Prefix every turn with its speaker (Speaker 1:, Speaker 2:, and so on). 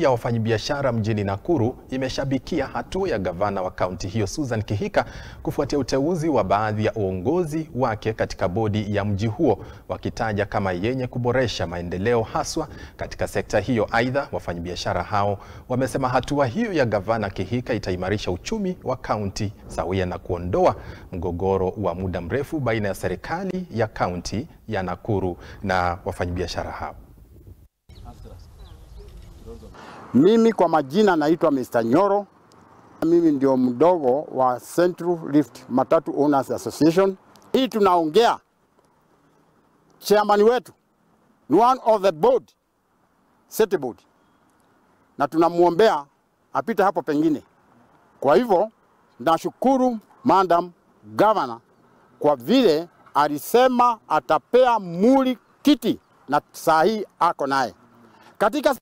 Speaker 1: ya wafanyibiashara mjini Nakuru imeshabikia hatua ya gavana wa kaunti hiyo Kihika kufuatia uteuzi wa baadhi ya uongozi wake katika bodi ya mji huo, wakitaja kama yenye kuboresha maendeleo haswa katika sekta hiyo. Aidha, wafanyibiashara hao wamesema hatua hiyo ya gavana Kihika itaimarisha uchumi wa kaunti sawia na kuondoa mgogoro wa muda mrefu baina ya serikali ya kaunti ya Nakuru na wafanyibiashara hao.
Speaker 2: Mimi kwa majina naitwa Mr. Nyoro. Mimi ndio mdogo wa Central Rift Matatu Owners Association. Hii tunaongea, chairman wetu ni one of the board, city board, na tunamuombea apita hapo pengine. Kwa hivyo nashukuru Madam Gavana kwa vile alisema atapea muli kiti na saa hii ako naye. Katika